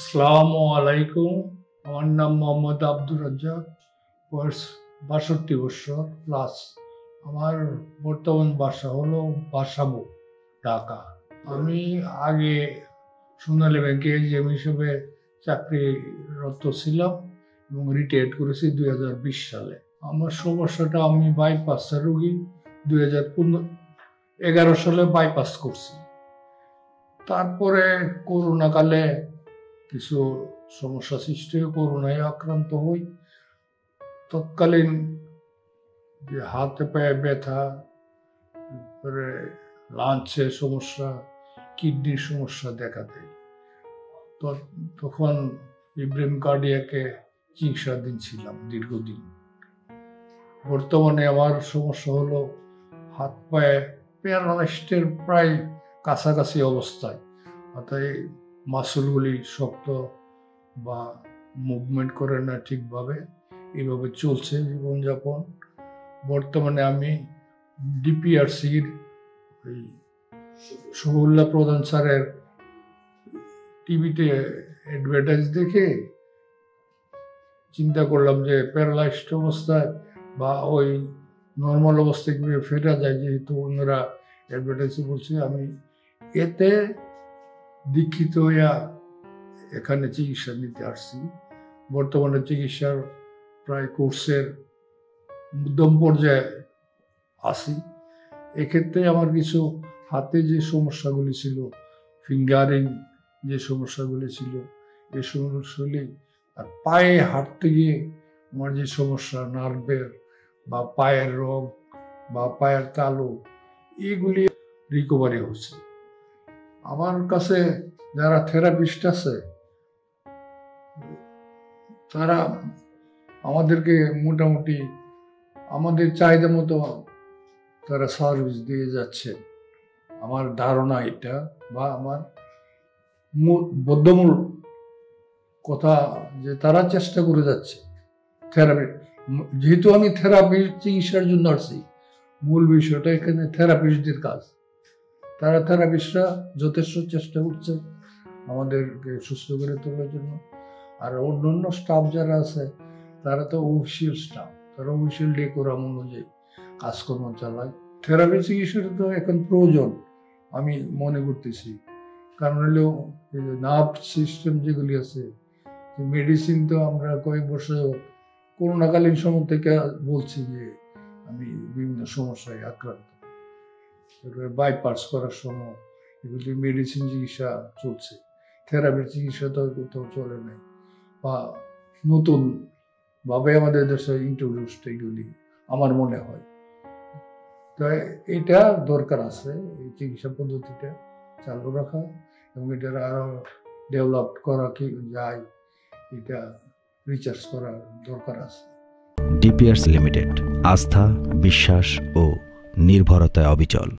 আসসালামু আলাইকুম। আমার নাম মোহাম্মদ আব্দুর রাজ্জাক, বয়স ৬২ বছর প্লাস। আমার বর্তমান বাসা হলো বাসাবো, ঢাকা। আমি আগে সোনালী ব্যাংকে এজিএম হিসেবে চাকরিরত ছিলাম এবং রিটায়ার্ড করেছি 2020 সালে। আমার সমস্যাটা, আমি বাইপাসের রোগী। 2011 সালে বাইপাস করছি। তারপরে করোনা কালে কিছু সমস্যা সৃষ্টি হয়ে করোনায় আক্রান্ত হই। তৎকালীন যে হাতে পায়ে ব্যথা, তারপরে লাঞ্চের সমস্যা, কিডনির সমস্যা দেখা দেয়। তখন ইব্রাহিম কার্ডিয়াকে চিকিৎসাধীন ছিলাম দীর্ঘদিন। বর্তমানে আমার সমস্যা হলো হাত পায়ে প্যারালাইসডের প্রায় কাছাকাছি অবস্থায়, অর্থাৎ মাসলগুলি শক্ত বা মুভমেন্ট করে না ঠিকভাবে। এইভাবে চলছে জীবনযাপন। বর্তমানে আমি ডিপিআরসির ওই শফিউল্লাহ প্রধান স্যারের টিভিতে অ্যাডভার্টাইজ দেখে চিন্তা করলাম যে প্যারালাইজড অবস্থায় বা ওই নর্মাল অবস্থায় কিভাবে ফেরা যায়, যেহেতু অন্যরা অ্যাডভার্টাইজে বলছে। আমি এতে দীক্ষিত হইয়া এখানে চিকিৎসা নিতে আসছি। বর্তমানে চিকিৎসার প্রায় কোর্সের মধ্যম পর্যায়ে আছি। এক্ষেত্রে আমার কিছু হাতে যে সমস্যাগুলি ছিল, ফিঙ্গারিং যে সমস্যাগুলি ছিল, এই সমস্যাগুলি, আর পায়ে হাঁটতে গিয়ে আমার যে সমস্যা, নার্ভের বা পায়ের রোগ বা পায়ের তালু, এইগুলি রিকভারি হচ্ছে। আমার কাছে যারা থেরাপিস্ট আছে, তারা আমাদেরকে মোটামুটি আমাদের চাহিদা মতো তারা সার্ভিস দিয়ে যাচ্ছে। আমার ধারণা এটা, বা আমার বদ্ধমূল কথা, যে তারা চেষ্টা করে যাচ্ছে থেরাপি। যেহেতু আমি থেরাপি চিকিৎসার জন্য আসছি, মূল বিষয়টা এখানে থেরাপিস্টদের কাজ। তারা থেরাপিস্টরা যথেষ্ট চেষ্টা করছে আমাদেরকে সুস্থ করে তোলার জন্য। আর অন্যান্য স্টাফ যারা আছে, তারা তো অফিসিয়াল স্টাফ, তারা অফিসিয়াল ডেকোরাম অনুযায়ী কাজকর্ম চালায়। থেরাপি চিকিৎসাটা তো এখন প্রয়োজন আমি মনে করতেছি। কারণ হলো নার্ভ সিস্টেম যেগুলি আছে, মেডিসিন তো আমরা কয়েক বছর করোনাকালীন সময় থেকে বলছি যে আমি বিভিন্ন সমস্যায় আক্রান্ত। বাইপাস করার সময় এগুলি মেডিসিন চিকিৎসা চলছে, থেরাপির চিকিৎসা তো কোথাও চলে নাই, বা নতুন ভাবে আমাদের দেশে ইন্ট্রোডিউসড এগুলি আমার মনে হয়। তাই এটা দরকার আছে, এই চিকিৎসা পদ্ধতিটা চালু রাখা এবং এটার আরো ডেভেলপ করা কি যায়, এটা রিসার্চ করার দরকার আছে। ডিপিআরসি লিমিটেড, আস্থা, বিশ্বাস ও নির্ভরতায় অবিচল।